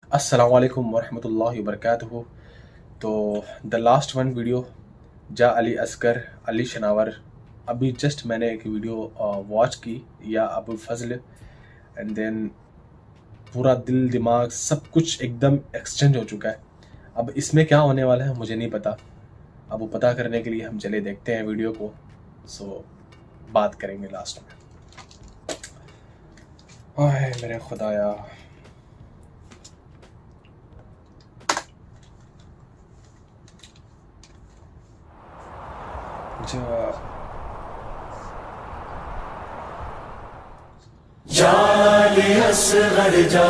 السلام علیکم ورحمۃ اللہ وبرکاتہ. تو دا لاسٹ ون ویڈیو جا علی اصغر علی شناور، ابھی جسٹ میں نے ایک ویڈیو واچ کی یا ابو الفضل، اینڈ دین پورا دل دماغ سب کچھ ایک دم ایکسچینج ہو چکا ہے. اب اس میں کیا ہونے والا ہے مجھے نہیں پتا. اب وہ پتہ کرنے کے لیے ہم چلے دیکھتے ہیں ویڈیو کو. سو بات کریں گے لاسٹ میں. آئے میرے خدایا، جالی اصغر جا،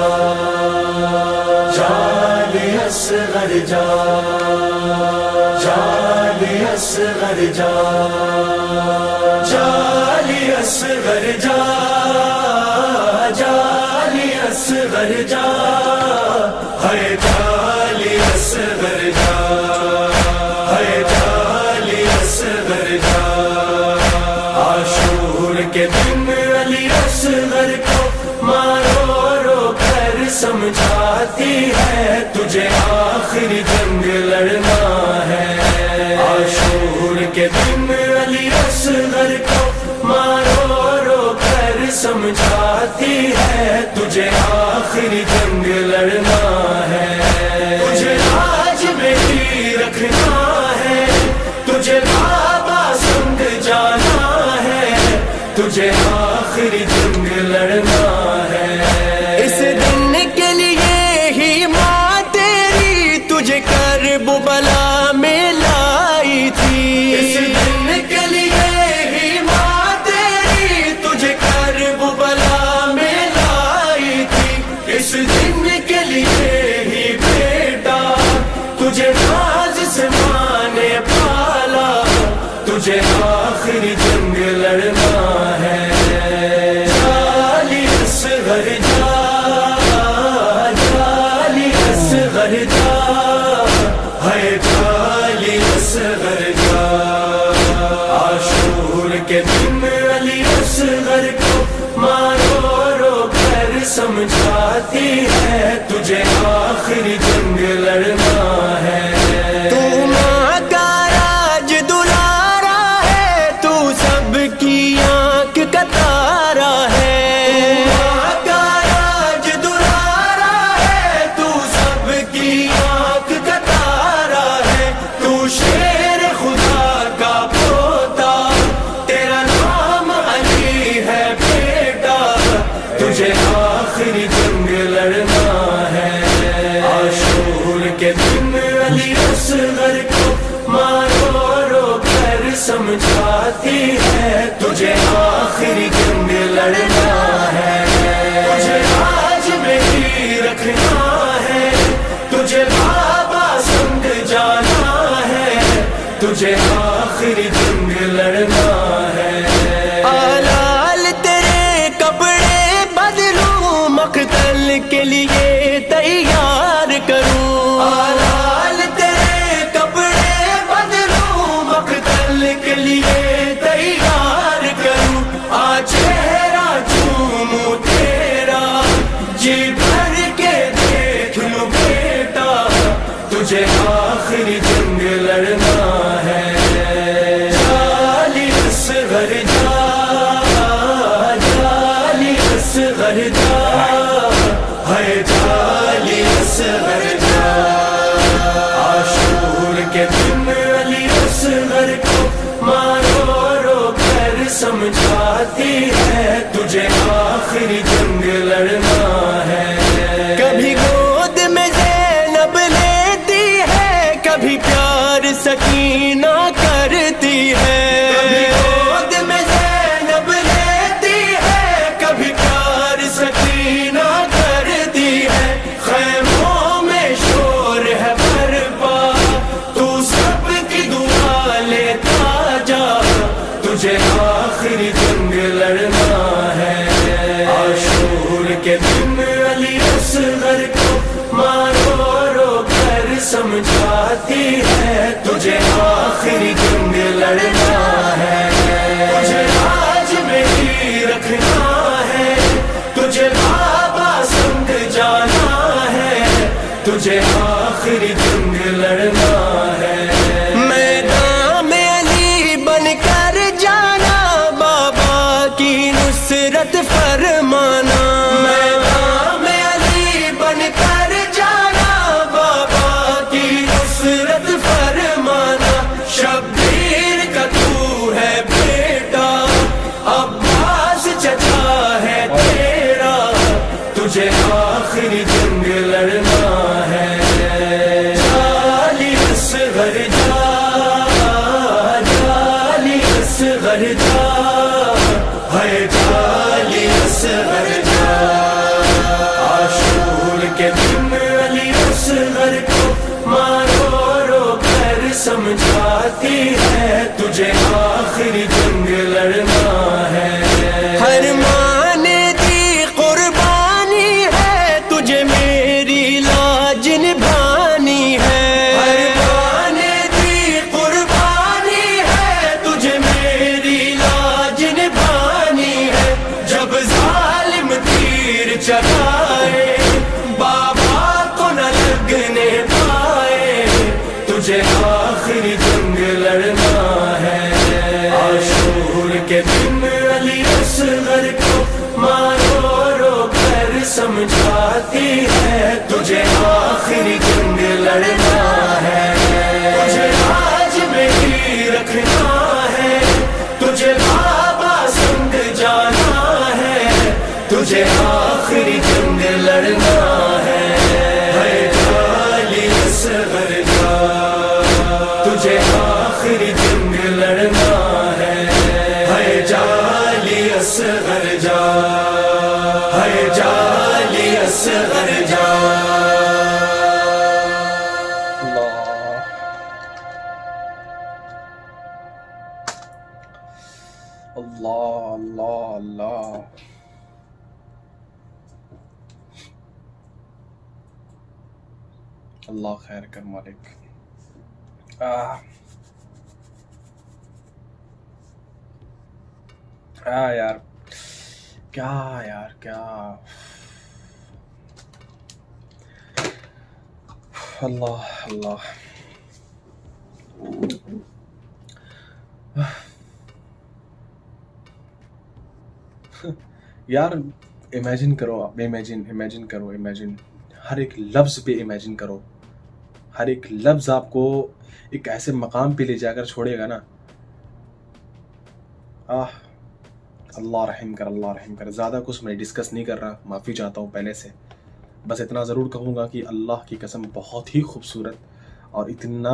جالی اصغر جا، جالی اصغر جا، جالی اصغر جا، جالی اصغر جا، ہے جالی اصغر جا، ہے جالی اصغر جا. عاشور کے دن علی اصغر کو مارو رو کر سمجھاتی ہے تجھے آخری جنگ لڑنا ہے. عاشور کے دن علی اصغر کو مارو رو کر سمجھاتی ہے تجھے آخری جنگ لڑنا ہے. تجھے آج میری رکھنا ہے، تجھے بابا سنگ جانا ہے، تجھے آخری جنگ لڑنا ہے. اس دن کے لیے ہی ماں تیری تجھے کرب بلا میں لائی تھی. اس دن کے لیے ہی ماں تیری تجھے کرب بلا میں لائی تھی. اس دن کے لیے ہی بیٹا تجھے ناز سے ماں نے پالا، تجھے آخری جنگ لڑنا ہے. جالی اصغر جا، جالی اصغر جا، ہے جالی اصغر جا. عاشور کے دن علی اصغر کو مارو رو کر سمجھاتی ہے تجھے آخری جنگ لڑنا ہے. تو ماں کا راج دلارا ہے، تو سب کی آنکھ کا تارا ہے. ماں کا راج دلارا ہے، تو سب کی آنکھ کا تارا ہے. تو شیر خدا کا پوتا، تیرا نام علی ہے بیٹا، تجھے آخری جنگ لڑنا ہے. عاشور کے دن علی اصغر کو مارو رو کر سمجھاتی ہے تجھے آخری جنگ لڑنا ہے. تجھے آج میری رکھنا ہے، تجھے بابا سنگ جانا ہے، تجھے آخری جنگ لڑنا ہے. آلال تیرے کپڑے بدلوں، مقتل کے لیے تیار کروں. آلال تیرے کپڑے بدلوں، مقتل کے لیے تیار کروں. آ چہرہ چوموں تیرا، جی بھر کے دیکھ لوں بیٹا، تجھے آخری جنگ لڑنا ہے. جالی اصغر جا، جالی اصغر جا، ہے جالی اصغر جا. عاشور کے دن علی اصغر کو مارو رو کر سمجھاتی ہے تجھے آخری جنگ لڑنا ہے. کبھی گود میں زینب لیتی ہے، کبھی پیار سکینہ کرتی ہے. کبھی گود میں زینب لیتی ہے، کبھی پیار سکینہ کرتی ہے. خیموں میں شور ہے برپا، تو سب کی دعا لیتا جا، تجھے آخری جنگ لڑنا ہے. عاشور کے دن علی اصغر کو مارو رو کر سمجھاتی ہے تجھے آخری جنگ لڑنا ہے. تجھے آج میری رکھنا ہے، تجھے بابا سنگ جانا ہے، تجھے آخری جنگ لڑنا ہے. میدان میں علی بن کر جانا، بابا کی نصرت فرمانا. میدان میں علی بن کر جانا، بابا کی نصرت فرمانا. شبیر کا تو ہے بیٹا، عباس چچا ہے تیرا، تجھے آخری جنگ لڑنا ہے. جالی اصغر جا، جالی اصغر جا، ہے جالی اصغر جا. عاشور کے دن علی اصغر کو مارو رو کر سمجھاتی ہے، تجھے آخری جنگ لڑنا ہے. ہر ماں نے دی قربانی ہے، تجھے میری لاج نبھانی ہے. ہر ماں نے دی قربانی ہے، تجھے میری لاج نبھانی ہے. جب ظالم تیر چلائے، بابا کو نہ لگنے پائے، تجھے آخری جنگ لڑنا ہے. عاشور کے دن علی اصغر کو مارو رو کر سمجھاتی ہے، تجھے آخری جنگ لڑنا ہے. تجھے آج میں ہی رکھنا ہے، تجھے بابا سنگ جانا ہے، تجھے آخری جنگ لڑنا ہے. ہے جالی اصغر جا، تجھے آخری جنگ لڑنا ہے. ہے جالی اصغر جا، ہے جالی اصغر جا. اللہ اللہ اللہ. اللہ خیر کر مالک. یار کیا، یار کیا. اللہ اللہ. یار امیجن کرو، آپ امیجن کرو، ہر ایک لفظ پہ امیجن کرو. ہر ایک لفظ آپ کو ایک ایسے مقام پہ لے جا کر چھوڑے گا نا. اللہ رحم کر، اللہ رحم کر. زیادہ کچھ میں ڈسکس نہیں کر رہا، معافی چاہتا ہوں پہلے سے. بس اتنا ضرور کہوں گا کہ اللہ کی قسم بہت ہی خوبصورت اور اتنا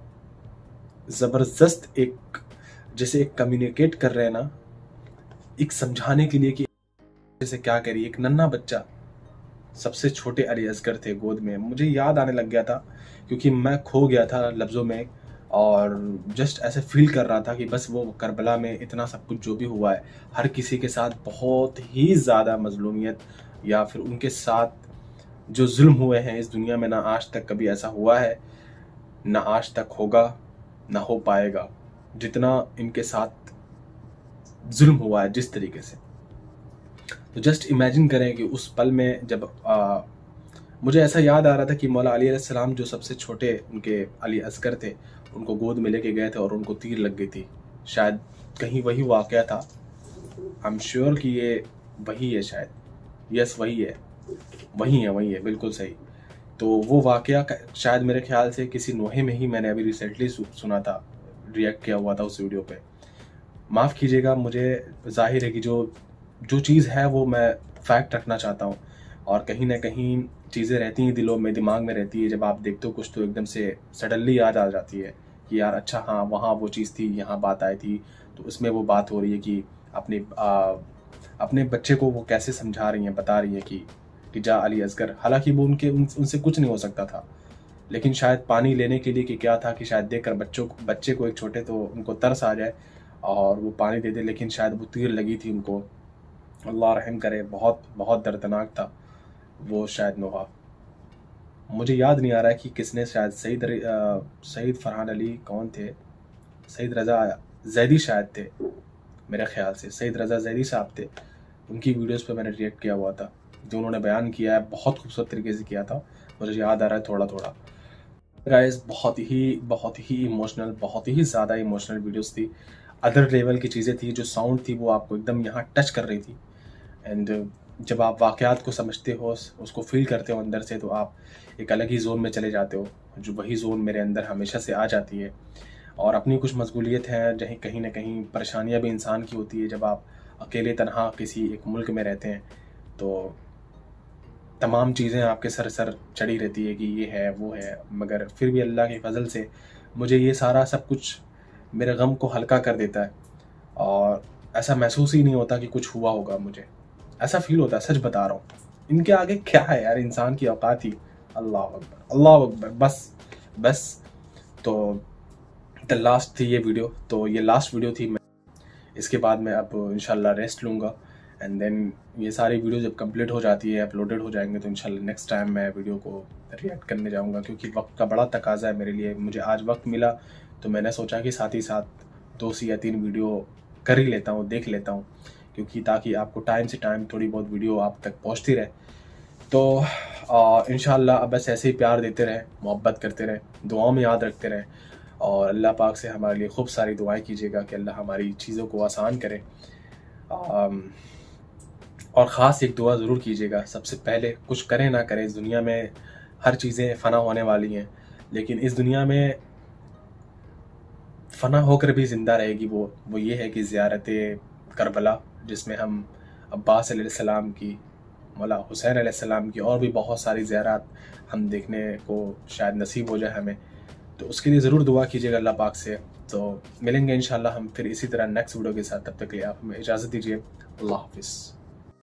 زبردست ایک جیسے ایک کمیونیکیٹ کر رہے ہیں نا، ایک سمجھانے کے لیے کہ جیسے کیا کریے. ایک ننھا بچہ، سب سے چھوٹے علی اصغر تھے گود میں. مجھے یاد آنے لگ گیا تھا کیونکہ میں کھو گیا تھا لفظوں میں، اور جسٹ ایسے فیل کر رہا تھا کہ بس وہ کربلا میں اتنا سب کچھ جو بھی ہوا ہے، ہر کسی کے ساتھ بہت ہی زیادہ مظلومیت یا پھر ان کے ساتھ جو ظلم ہوئے ہیں اس دنیا میں، نہ آج تک کبھی ایسا ہوا ہے، نہ آج تک ہوگا، نہ ہو پائے گا. جتنا ان کے ساتھ ظلم ہوا ہے جس طریقے سے، تو جسٹ امیجن کریں کہ اس پل میں جب مجھے ایسا یاد آ رہا تھا کہ مولا علی علیہ السلام جو سب سے چھوٹے ان کے علی اصغر تھے، ان کو گود میں لے کے گئے تھے اور ان کو تیر لگ گئی تھی. شاید کہیں وہی واقعہ تھا. I'm sure کہ یہ وہی ہے شاید. یس وہی ہے، بالکل صحیح. تو وہ واقعہ شاید میرے خیال سے کسی نوحے میں ہی میں نے ابھی ریسنٹلی سنا تھا، ریئیکٹ کیا ہوا تھا اس ویڈیو پہ. معاف کیجیے گا، مجھے ظاہر ہے کہ جو چیز ہے وہ میں فیکٹ رکھنا چاہتا ہوں، اور کہیں نہ کہیں چیزیں رہتی ہیں دلوں میں، دماغ میں رہتی ہے. جب آپ دیکھتے ہو کچھ تو ایک دم سے سڈنلی یاد آ جاتی ہے کہ یار اچھا ہاں وہاں وہ چیز تھی، یہاں بات آئی تھی. تو اس میں وہ بات ہو رہی ہے کہ اپنے بچے کو وہ کیسے سمجھا رہی ہیں، بتا رہی ہیں کہ جا علی اصغر. حالانکہ وہ ان سے کچھ نہیں ہو سکتا تھا، لیکن شاید پانی لینے کے لیے کہ کیا تھا کہ شاید دیکھ کر بچے کو ایک چھوٹے تو ان کو ترس آ جائے اور وہ پانی دے دے. لیکن شاید وہ تیر لگی تھی ان کو. اللہ رحم کرے. بہت بہت دردناک تھا وہ شاید نوحہ. مجھے یاد نہیں آ رہا ہے کہ کس نے، شاید سعید فرحان علی کون تھے، سعید رضا زیدی شاید تھے میرے خیال سے. سعید رضا زیدی صاحب تھے. ان کی ویڈیوز پہ میں نے ریئیکٹ کیا ہوا تھا. جو انہوں نے بیان کیا ہے بہت خوبصورت طریقے سے کیا تھا. مجھے یاد آ رہا ہے تھوڑا تھوڑا. گائز بہت ہی ایموشنل، بہت ہی زیادہ ایموشنل ویڈیوز تھی. ادر لیول کی چیزیں تھی. جو ساؤنڈ تھی وہ آپ کو ایک دم یہاں ٹچ کر رہی تھی. اینڈ جب آپ واقعات کو سمجھتے ہو، اس کو فیل کرتے ہو اندر سے، تو آپ ایک الگ ہی زون میں چلے جاتے ہو. جو وہی زون میرے اندر ہمیشہ سے آ جاتی ہے. اور اپنی کچھ مشغولیت ہیں جہیں کہیں نہ کہیں پریشانیاں بھی انسان کی ہوتی ہے. جب آپ اکیلے تنہا کسی ایک ملک میں رہتے ہیں تو تمام چیزیں آپ کے سر چڑھی رہتی ہے کہ یہ ہے وہ ہے. مگر پھر بھی اللہ کے فضل سے مجھے یہ سارا سب کچھ میرے غم کو ہلکا کر دیتا ہے. اور ایسا محسوس ہی نہیں ہوتا کہ کچھ ہوا ہوگا. مجھے ایسا فیل ہوتا ہے، سچ بتا رہا ہوں. ان کے آگے کیا ہے یار، انسان کی اوقات ہی. اللہ اکبر، اللہ اکبر. بس تو دا لاسٹ تھی یہ ویڈیو. تو یہ لاسٹ ویڈیو تھی. اس کے بعد میں اب انشاءاللہ ریسٹ لوں گا. اینڈ دین یہ ساری ویڈیو جب کمپلیٹ ہو جاتی ہے، اپلوڈڈ ہو جائیں گے، تو انشاءاللہ نیکسٹ ٹائم میں ویڈیو کو ریئیکٹ کرنے جاؤں گا. کیونکہ وقت کا بڑا تقاضا ہے میرے لیے. مجھے آج وقت ملا تو میں نے سوچا کہ ساتھ ہی ساتھ 2 یا 3 ویڈیو کر ہی لیتا ہوں، دیکھ لیتا ہوں. کیونکہ تاکہ آپ کو ٹائم سے ٹائم تھوڑی بہت ویڈیو آپ تک پہنچتی رہے. تو انشاءاللہ اب بس ایسے ہی پیار دیتے رہیں، محبت کرتے رہیں، دعاؤں میں یاد رکھتے رہیں. اور اللہ پاک سے ہمارے لیے خوب ساری دعائیں کیجیے گا کہ اللہ ہماری چیزوں کو آسان کرے. اور خاص ایک دعا ضرور کیجیے گا سب سے پہلے. کچھ کریں نہ کریں، اس دنیا میں ہر چیزیں فنا ہونے والی ہیں. لیکن اس دنیا میں فنا ہو کر بھی زندہ رہے گی وہ یہ ہے کہ زیارت کربلا، جس میں ہم عباس علیہ السلام کی، مولا حسین علیہ السلام کی، اور بھی بہت ساری زیارات ہم دیکھنے کو شاید نصیب ہو جائے ہمیں. تو اس کے لیے ضرور دعا کیجیے گا اللہ پاک سے. تو ملیں گے انشاءاللہ ہم پھر اسی طرح نیکسٹ ویڈیو کے ساتھ. تب تک کے لیے آپ ہمیں اجازت دیجیے. اللہ حافظ.